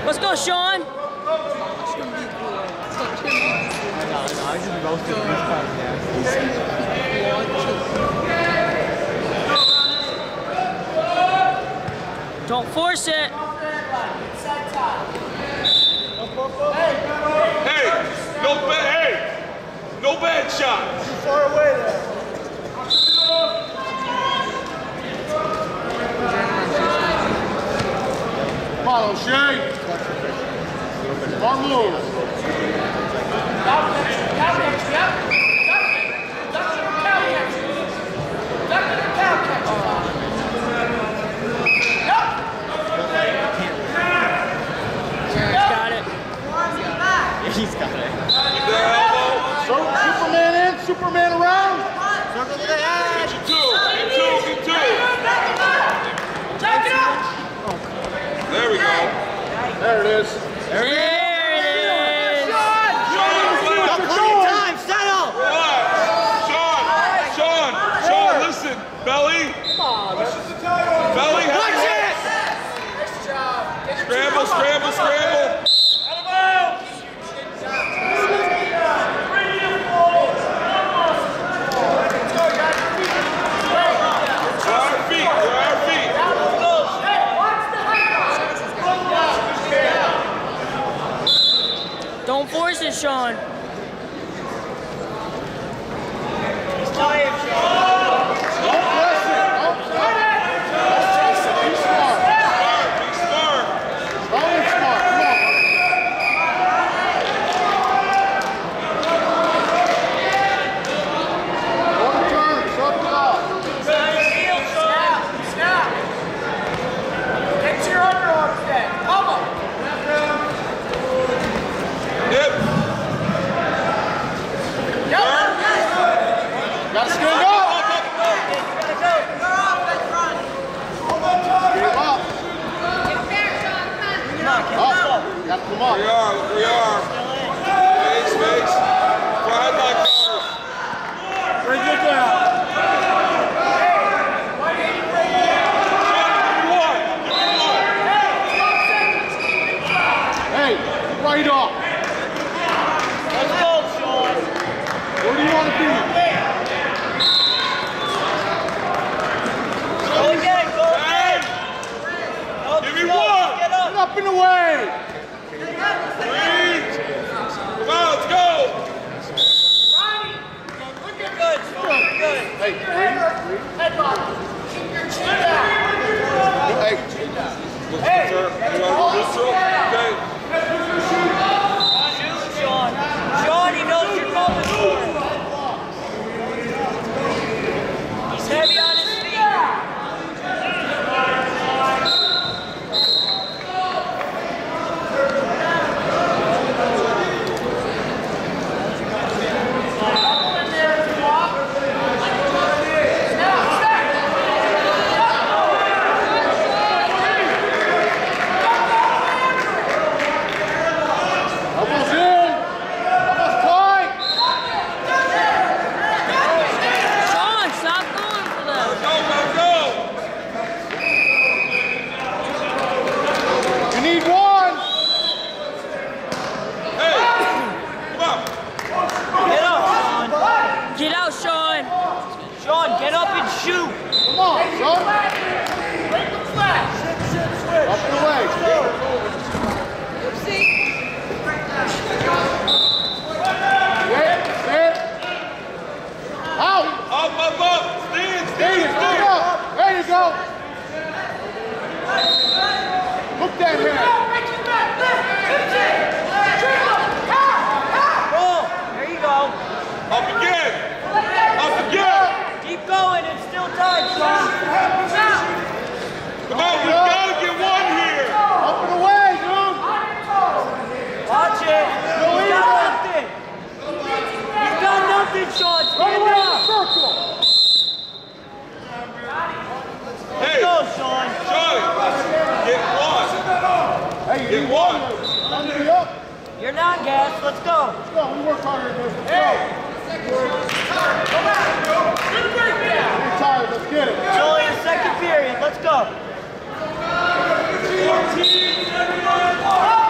Let's go, Sean. I just roasted this podcast. Don't force it. Hey, no bad shots. Too far away there. Follow Shane. One move. He's got it. Keep that elbow. So, Superman in, Superman around. Circle to the head. Get two. There we go. There it is. There it is. Sean, listen. Belly. Belly. Watch it. Scramble. Don't force it, Sean. He's tired, Sean. Don't press it. Don't press it. Be smart. Be smart. Always smart. Come on. One turn. Circle off. Snap. Get your underarms then. Come on. Yep. Gotta stand up. Gotta come up. We are. Face. Ride like cars. Bring it down. Hey, right off. Let's go, Sean. Where do you want to be? Go again. Give me one. Get up. Get up and away. Three. Come on, let's go. Ronnie, looking good, Sean. Looking good. Hey, Head bop. Keep your chin down. hey. Hey. You want to go okay. Shoot, Sean. Sean, he knows you're going for it. He's heavy on his feet. Elbows in. Elbows tight. Sean, stop going for that. Go. You need one. Hey, come on. Get up, Sean. Get out, Sean. Sean, get up and shoot. Come on, son. Up and away. Sit. Out. Up. Stand. There you go. There you go. Hook that head. Roll. There you go. Up again. Keep going. It's still time, Sean. Come on, we gotta get one here. Up and away, dude. Watch it. He's got nothing. He's got nothing, Sean. Run Stand away in the up. circle. Hey, Go, Sean. Johnny, get one. Hey, you Get need one. Time to be up. You're not gassed. Let's go. Let's go. We work harder than this. Let's go. We're tired. Let's get it. It's only the second period. Let's go. 14, everyone.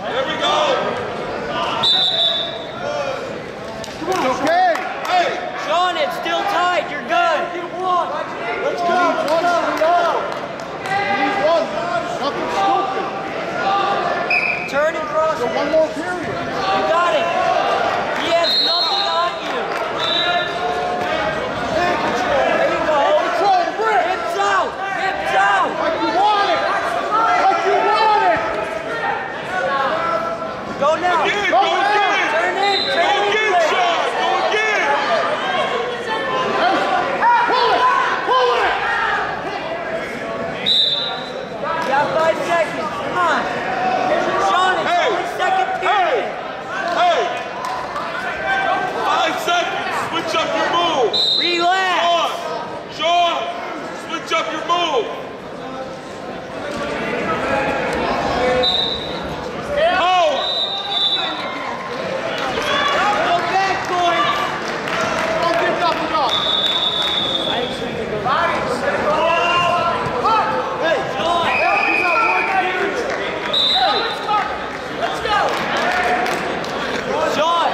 There we go. It's okay. Hey. Sean, it's still tight. You're good. Let's go. You need one. Nothing stupid. Turn and cross. So one more period. You got it. He has nothing on you. There you go. Control the brick. Hips out. Hips out. Like you want it. Like you want it. Go now. Again, Go go again. Turn in. Go Turn in. again, Sean. Go again. Pull it. Pull it. You got 5 seconds. Come on. Sean, it's Hey. only second period. Hey. 5 seconds. Switch up your move. Relax. Sean, switch up your move. Power. Go back, boys. Don't give nothing up. Hey, Sean. You got one period. Let's go. Sean.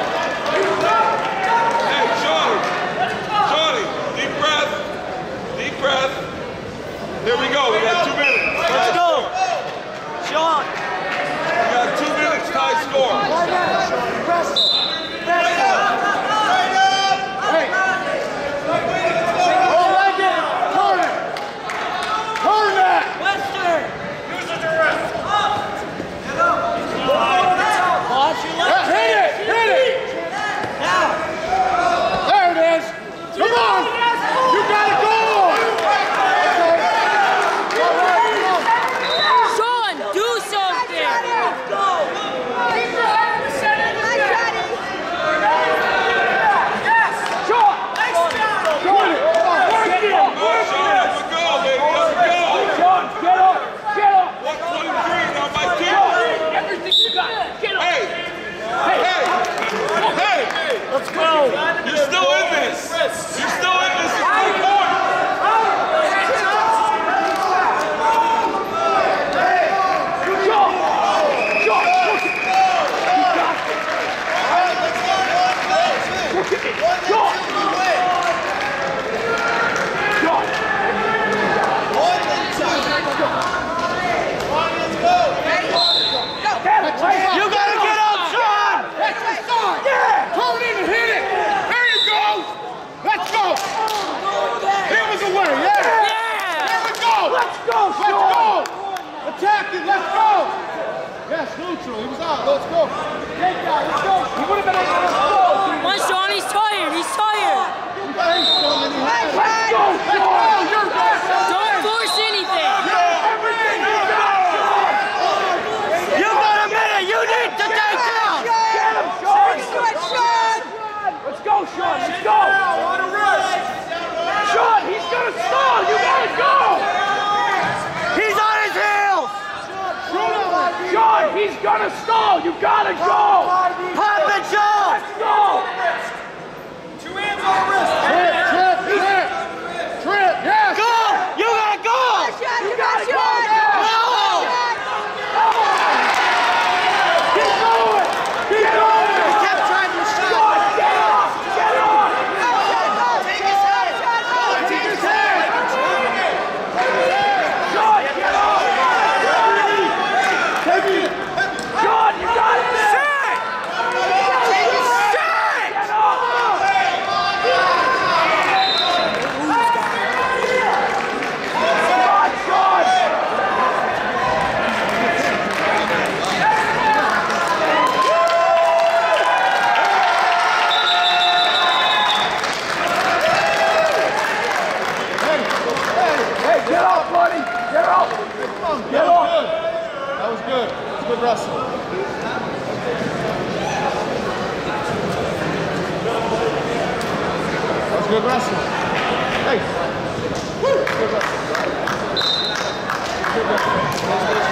Hey, Johnny. Johnny, deep breath. Deep breath. Here we go. We got 2 minutes. Let's go. Sean. We got 2 minutes. Tie score. Hey. Oh, leg it. Turn it. Turn that. Western. Watch your left. Yeah, hit it. Hit it. Now. There it is. Come on. You gotta go. Sean, do something. Let's go. Sean, let's go, baby. Let's go. 123 on my team. Hey. Hey. Hey. Let's go. You're still in this. You're still in this. It's 3 points. You gotta get up, Sean. That's the side. Yeah. Turn in and hit it. There you go. Let's go. Give us away. Yeah. There we go. Let's go. Let's go. Attack it. Let's go. Yes, neutral. He was out. Let's go. Take that. Let's go. He would have been able to go. Come on, Sean, he's tired. He's tired. Let's go. Let's go. You're back. Don't force anything. Everything you got. You got a minute. You need to take down. Get him, Sean. Let's go, Sean. Let's go. On a rush. Sean, he's going to stall. You got to go. He's on his heels. Sean, he's going to stall. You got to go. Pop it, Sean. Let's go. 2 hands on the wrist. Trip. Yes. Go. You gotta go. You got to go. No. Keep going. Keep going. He kept trying to shot. Get off. Get off. Take his head. Take his head. Sean, get off. Take it. Sean, you got it. Shot. Take his shot. Get off. Hey, get off, buddy. Get off. Get off. That was good. That was good wrestling. That was good wrestling. Hey. Woo. Good wrestling. Good wrestling.